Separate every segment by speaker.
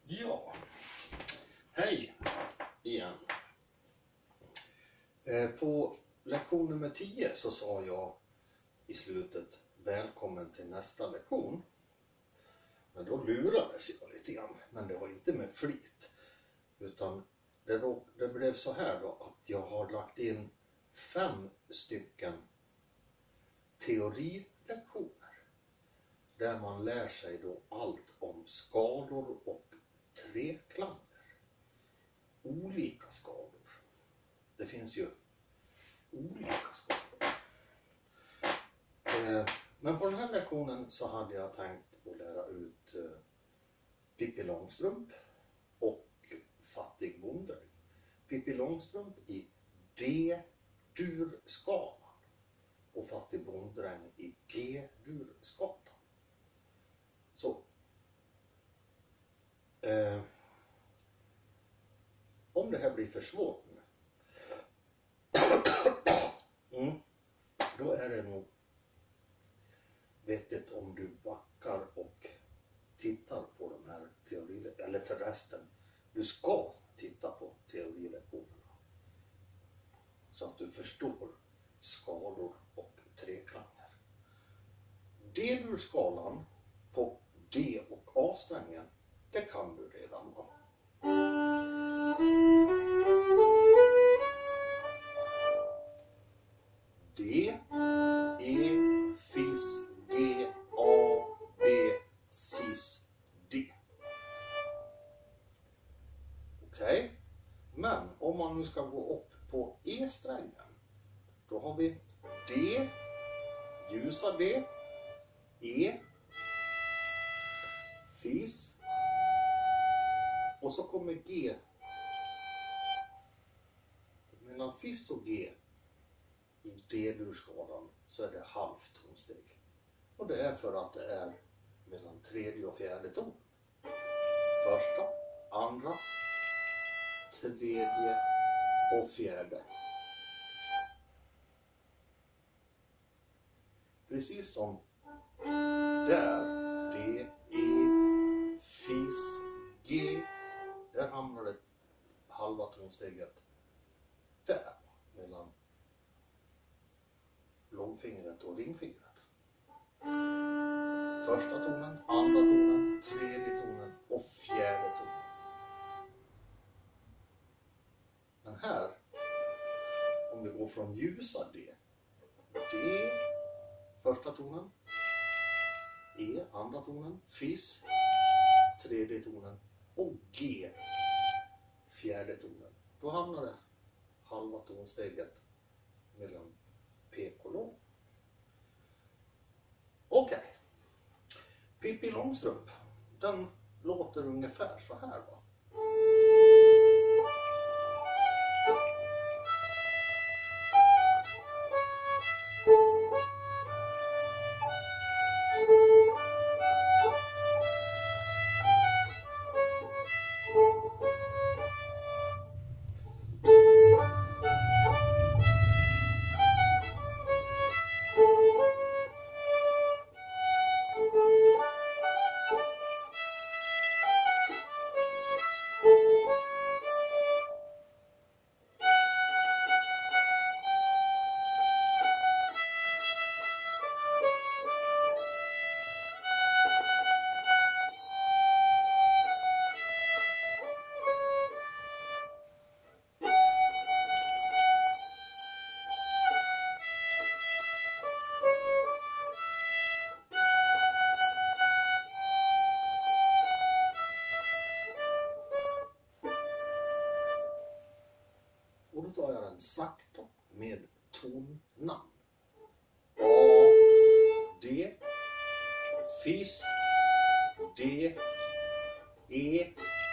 Speaker 1: Ja, hej igen. På lektion nummer 10 så sa jag i slutet välkommen till nästa lektion. Men då lurades jag lite grann, men det var inte med flit. Utan det blev så här då att jag har lagt in 5 stycken teorilektioner. Där man lär sig då allt om skalor och treklanger. Olika skalor. Det finns ju olika skalor. Men på den här lektionen så hade jag tänkt att lära ut Pippi Långstrump och Fattig bonde. Pippi Långstrump i D-dur-skalan och Fattig bonddräng i G-dur-skalan. Så om det här blir för svårt då är det nog vettigt om du backar och tittar på de här teorilektionerna. Eller förresten, du ska titta på teorilektionerna så att du förstår skalor och treklanger. D-dur-skalan på D- och A-strängen, det kan du redan, va? D, E, Fis, G, A, B, Cis, D. Okej, men om man nu ska gå upp på E-strängen, då har vi D, ljusa D, E, Fis, och så kommer G. Mellan Fis och G i D-dur-skalan så är det halvt tonsteg. Och det är för att det är mellan tredje och fjärde ton. Första, andra, tredje och fjärde. Precis som där, D, E, Fis, G. Där hamnar det halva tonsteget där mellan långfingret och ringfingret. Första tonen, andra tonen, tredje tonen och fjärde tonen. Men här, om vi går från ljusa D, D, första tonen, E, andra tonen, Fis, tredje tonen och G, fjärde tonen. Då hamnar det halva tonsteget mellan P-kolon. Okej. Pippi Långstrump, den låter ungefär så här, va? Och då tar jag den sakta med tonnamn. A, D, Fis, D, E,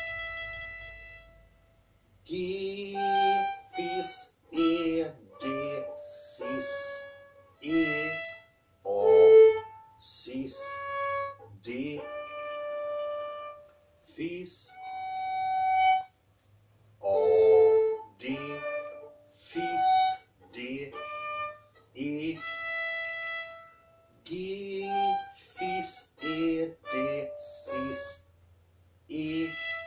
Speaker 1: G, Fis, E, D, Cis, E, A, Cis, D, Fis, A, D, Fis, D, E, G, Fis, E, D, Cis, E,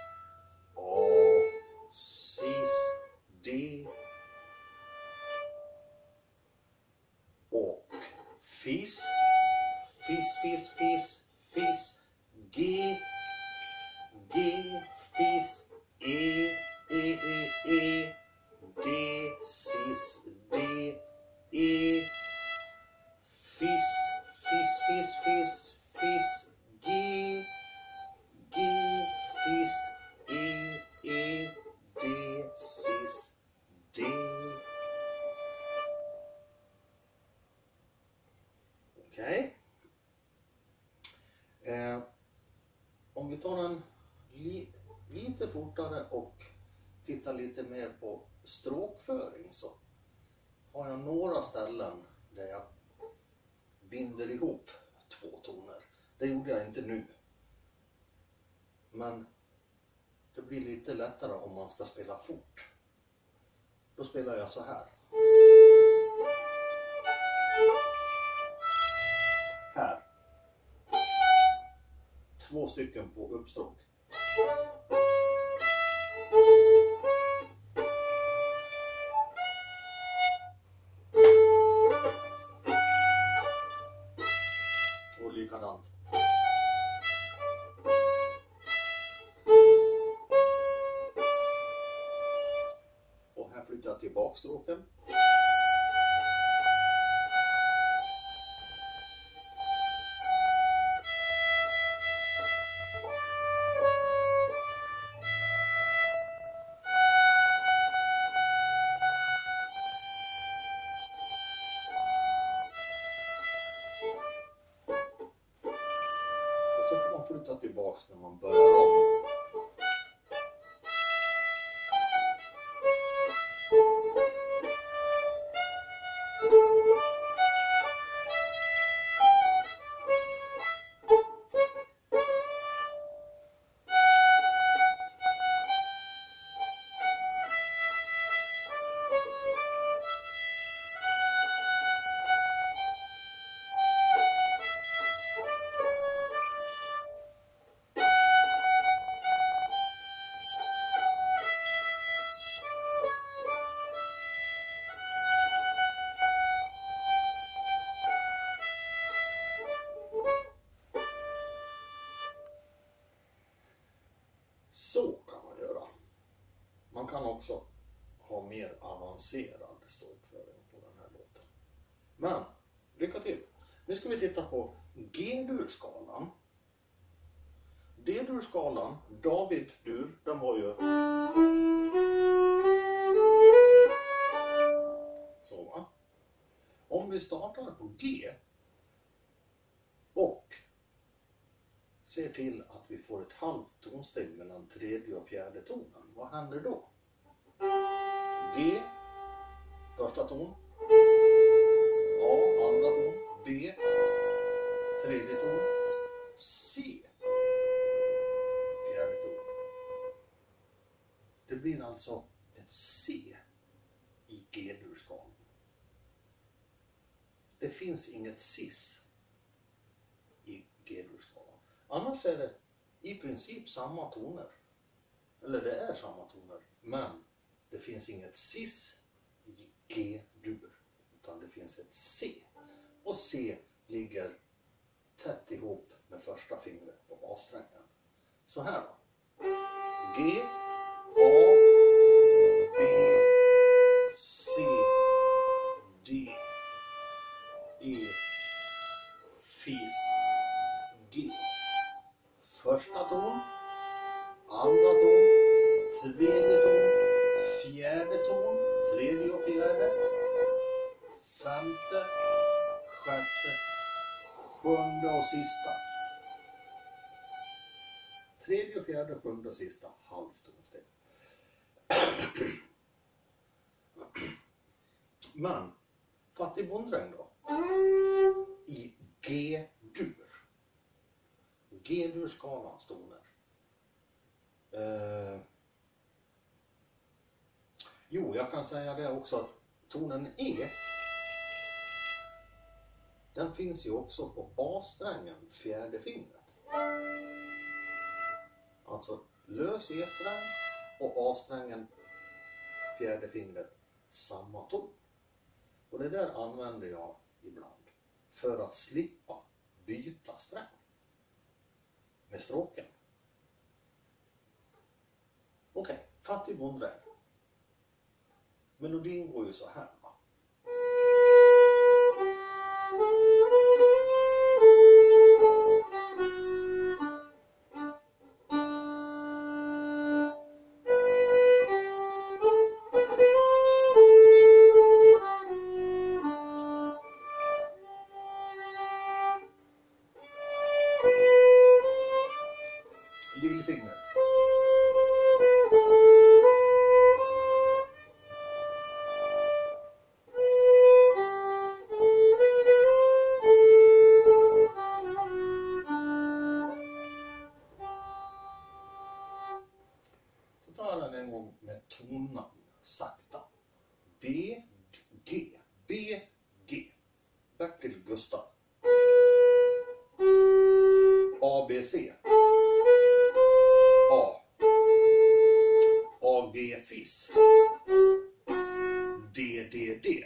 Speaker 1: om vi tar den lite fortare och tittar lite mer på stråkföring, så har jag några ställen där jag binder ihop två toner. Det gjorde jag inte nu. Men det blir lite lättare om man ska spela fort. Då spelar jag så här. Här. 2 stycken på uppstråk. Och likadant. Och här flyttar jag till bakstråken. Så får man flytta tillbaks när man börjar om. Så kan man göra. Man kan också ha mer avancerad stråkföring på den här låten. Men, lycka till! Nu ska vi titta på G-dur-skalan. D-dur-skalan, David-dur, den var ju så, va? Om vi startar på G och ser till att vi får ett halvt tonsteg mellan tredje och fjärde tonen. Vad händer då? G, första ton. A, andra ton. B, tredje ton. C, fjärde ton. Det blir alltså ett C i G-dur-skalan. Det finns inget cis i G-dur-skalan. Annars är det i princip samma toner. Eller det är samma toner. Men det finns inget cis i G-dur. Utan det finns ett C. Och C ligger tätt ihop med första fingret på A-strängen. Så här då. G, A, B, C, D, E, fis, G. Första ton, andra ton, tredje ton, fjärde ton, tredje och fjärde, femte, sjätte, sjunde och sista. Tredje och fjärde, sjunde och sista, halvtonsteg. Men, fattig bonddräng då? I G-dur. G-dur-skalans toner. Jo, jag kan säga det också att tonen E, den finns ju också på A-strängen, fjärde fingret. Alltså lös E-sträng och A-strängen, fjärde fingret, samma ton. Och det där använder jag ibland för att slippa byta sträng med stråken. Okej, fattig bonddräng. Melodin går ju så här, va? lillfingret. Så tar jag den en gång med tonan sakta. B, G, B, G. Bertil Gustav. A, B, C. A. A, G, Fiss. D, D, D.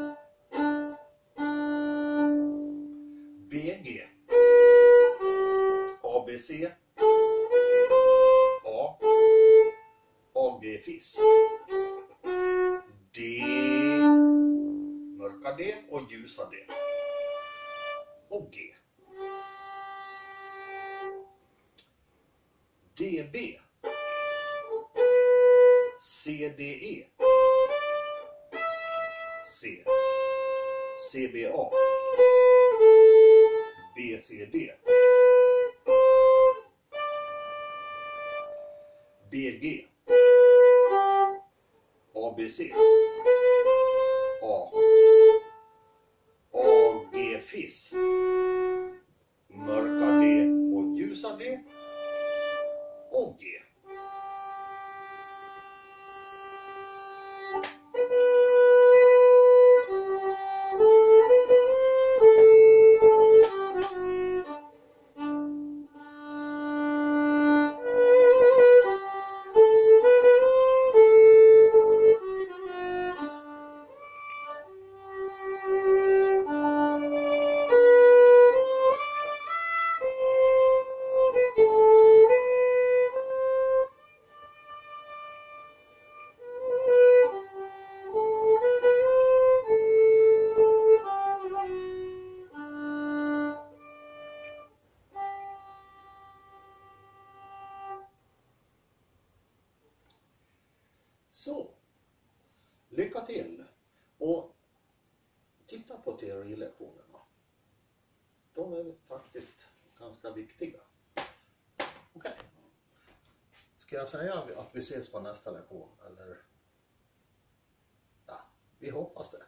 Speaker 1: B, G. A, B, C. A. A, G, Fiss. D. Mörka D och ljusa D. Och G. DB. CDE. C. CBA. BCD. BG. ABC. A. AG Fiss. Mörka D och ljusa D. Och G. Så, lycka till och titta på teorilektionerna. De är faktiskt ganska viktiga. Okej. Ska jag säga att vi ses på nästa lektion eller? Ja, vi hoppas det.